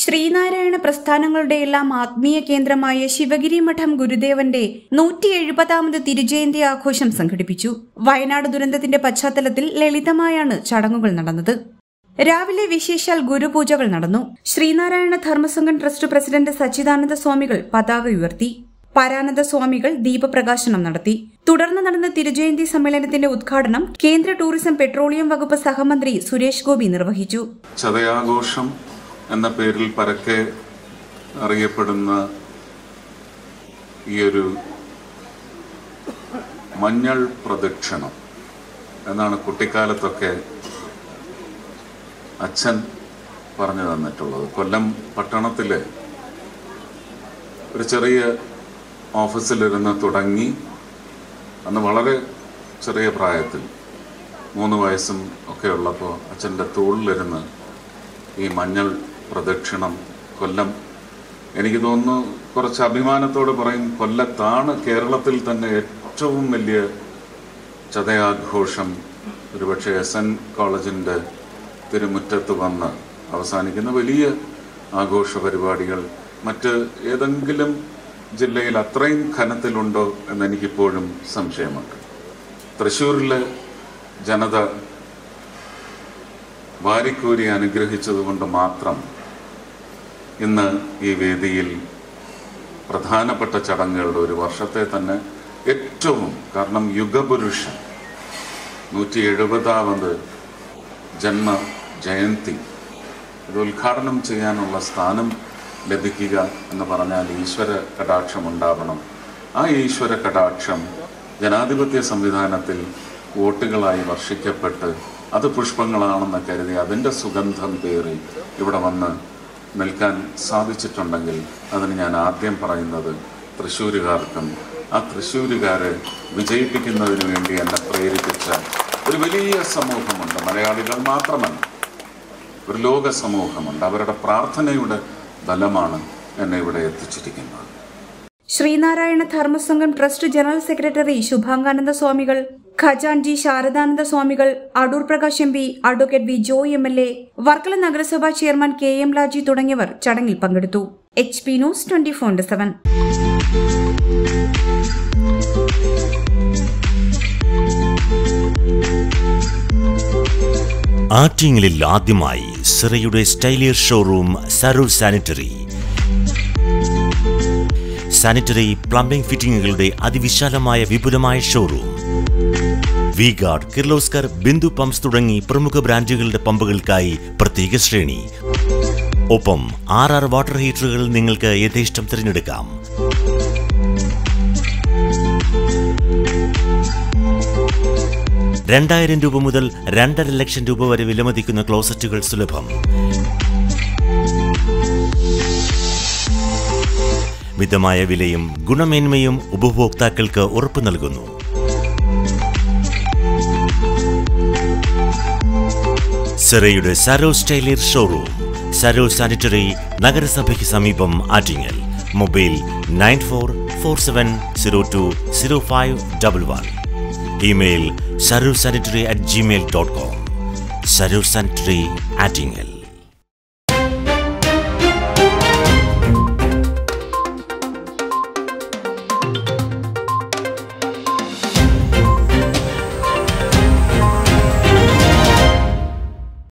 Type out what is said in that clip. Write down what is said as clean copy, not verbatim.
ശ്രീനാരായണ പ്രസ്ഥാനങ്ങളുടെയെല്ലാം ആത്മീയ കേന്ദ്രമായ ശിവഗിരി മഠം ഗുരുദേവന്റെ 170ാമത് തിരുജയന്തി ആഘോഷം സംഘടിപ്പിച്ചു. വയനാട് ദുരന്തത്തിന്റെ പശ്ചാത്തലത്തിൽ ലളിതമായാണ് ചടങ്ങുകൾ നടന്നത്. രാവിലെ വിശേഷാൽ ഗുരുപൂജകൾ നടന്നു. ശ്രീനാരായണ ധർമ്മസംഘം ട്രസ്റ്റ് പ്രസിഡന്റ് സച്ചിദാനന്ദ സ്വാമികൾ പതാക ഉയർത്തി. പരാനന്ദ സ്വാമികൾ ദീപപ്രകാശനം നടത്തി. തുടർന്ന് നടന്ന തിരുജയന്തി സമ്മേളനത്തിന്റെ ഉദ്ഘാടനം കേന്ദ്ര ടൂറിസം പെട്രോളിയം വകുപ്പ് സഹമന്ത്രി സുരേഷ് ഗോപി നിർവഹിച്ചു. ചതയാഘോഷം എന്ന പേരിൽ പരക്കെ അറിയപ്പെടുന്ന ഈയൊരു മഞ്ഞൾ പ്രദക്ഷിണം എന്നാണ് കുട്ടിക്കാലത്തൊക്കെ അച്ഛൻ പറഞ്ഞു തന്നിട്ടുള്ളത്. കൊല്ലം പട്ടണത്തിലെ ഒരു ചെറിയ ഓഫീസിലിരുന്ന് തുടങ്ങി അന്ന് വളരെ ചെറിയ പ്രായത്തിൽ 3 വയസ്സും ഒക്കെ ഉള്ളപ്പോൾ അച്ഛൻ്റെ തോളിലിരുന്ന് ഈ മഞ്ഞൾ പ്രദക്ഷിണം കൊല്ലം, എനിക്ക് തോന്നുന്നു കുറച്ച് അഭിമാനത്തോടെ പറയും, കൊല്ലത്താണ് കേരളത്തിൽ തന്നെ ഏറ്റവും വലിയ ചതയാഘോഷം ഒരുപക്ഷെ SN കോളേജിൻ്റെ തിരുമുറ്റത്ത് വന്ന് അവസാനിക്കുന്ന വലിയ ആഘോഷ പരിപാടികൾ മറ്റ് ഏതെങ്കിലും ജില്ലയിൽ അത്രയും ഘനത്തിലുണ്ടോ എന്നെനിക്കിപ്പോഴും സംശയമുണ്ട്. തൃശ്ശൂരിലെ ജനത വാരിക്കോരി അനുഗ്രഹിച്ചതുകൊണ്ട് മാത്രം ഇന്ന് ഈ വേദിയിൽ പ്രധാനപ്പെട്ട ചടങ്ങുകളുടെ ഒരു വർഷത്തെ തന്നെ ഏറ്റവും, കാരണം യുഗപുരുഷൻ 170ാമത് ജന്മജയന്തി ഇത് ഉദ്ഘാടനം ചെയ്യാനുള്ള സ്ഥാനം ലഭിക്കുക എന്ന് പറഞ്ഞാൽ ഈശ്വര കടാക്ഷം ഉണ്ടാവണം. ആ ഈശ്വര കടാക്ഷം ജനാധിപത്യ സംവിധാനത്തിൽ വോട്ടുകളായി വർഷിക്കപ്പെട്ട് അത് പുഷ്പങ്ങളാണെന്ന് കരുതി അതിൻ്റെ സുഗന്ധം പേറി ഇവിടെ വന്ന് നിൽക്കാൻ സാധിച്ചിട്ടുണ്ടെങ്കിൽ അതിന് ഞാൻ ആദ്യം പറയുന്നത് തൃശ്ശൂരുകാർക്കും ആ തൃശ്ശൂരുകാരെ വിജയിപ്പിക്കുന്നതിന് വേണ്ടി എന്നെ പ്രേരിപ്പിച്ച ഒരു വലിയ സമൂഹമുണ്ട്. മലയാളികൾ മാത്രമല്ല, ഒരു ലോക സമൂഹമുണ്ട്. അവരുടെ പ്രാർത്ഥനയുടെ ബലമാണ് എന്നെ ഇവിടെ എത്തിച്ചിരിക്കുന്നത്. Sreenarayana Dharmasangham trust general secretary Shubhangananda Swamikal, ഖജാൻജി Sharadananda Swamikal, Adoor Prakash MP, advocate V Joy MLA, Varkala നഗരസഭാ ചെയർമാൻ KM ലാജി തുടങ്ങിയവർ ചടങ്ങിൽ പങ്കെടുത്തു. HP news 24/7. ആറ്റിങ്ങലിൽ ആദ്യമായി സിറയുടെ സ്റ്റൈലിയർ ഷോറൂം സരൂർ സാനിറ്ററി പ്ലംബിംഗ് ഫിറ്റിംഗുകളുടെ അതിവിശാലമായ വിപുലമായ showroom. V Guard, Kirloskar, Bindu pumps തുടങ്ങി പ്രമുഖ ബ്രാൻഡുകളുടെ പമ്പുകൾക്കായി പ്രത്യേക ശ്രേണി. ഒപ്പം 6 വാട്ടർ ഹീറ്ററുകൾ നിങ്ങൾക്ക് യഥേഷ്ടം തിരഞ്ഞെടുക്കാം. ₹2,000 മുതൽ ₹2.5 ലക്ഷം വരെ വിലമതിക്കുന്ന ക്ലോസറ്റുകൾ സുലഭം. മിതമായ വിലയും ഗുണമേന്മയും ഉപഭോക്താക്കൾക്ക് ഉറപ്പു നൽകുന്നു. സിറയുടെ സരൂർ സ്റ്റൈലിയർ ഷോറൂം, സരൂർ സാനിറ്ററി, നഗരസഭയ്ക്ക് സമീപം, Attingal. Mobile 9447020511. Email sarursanitary@gmail.com. Sarur sanitary, Attingal.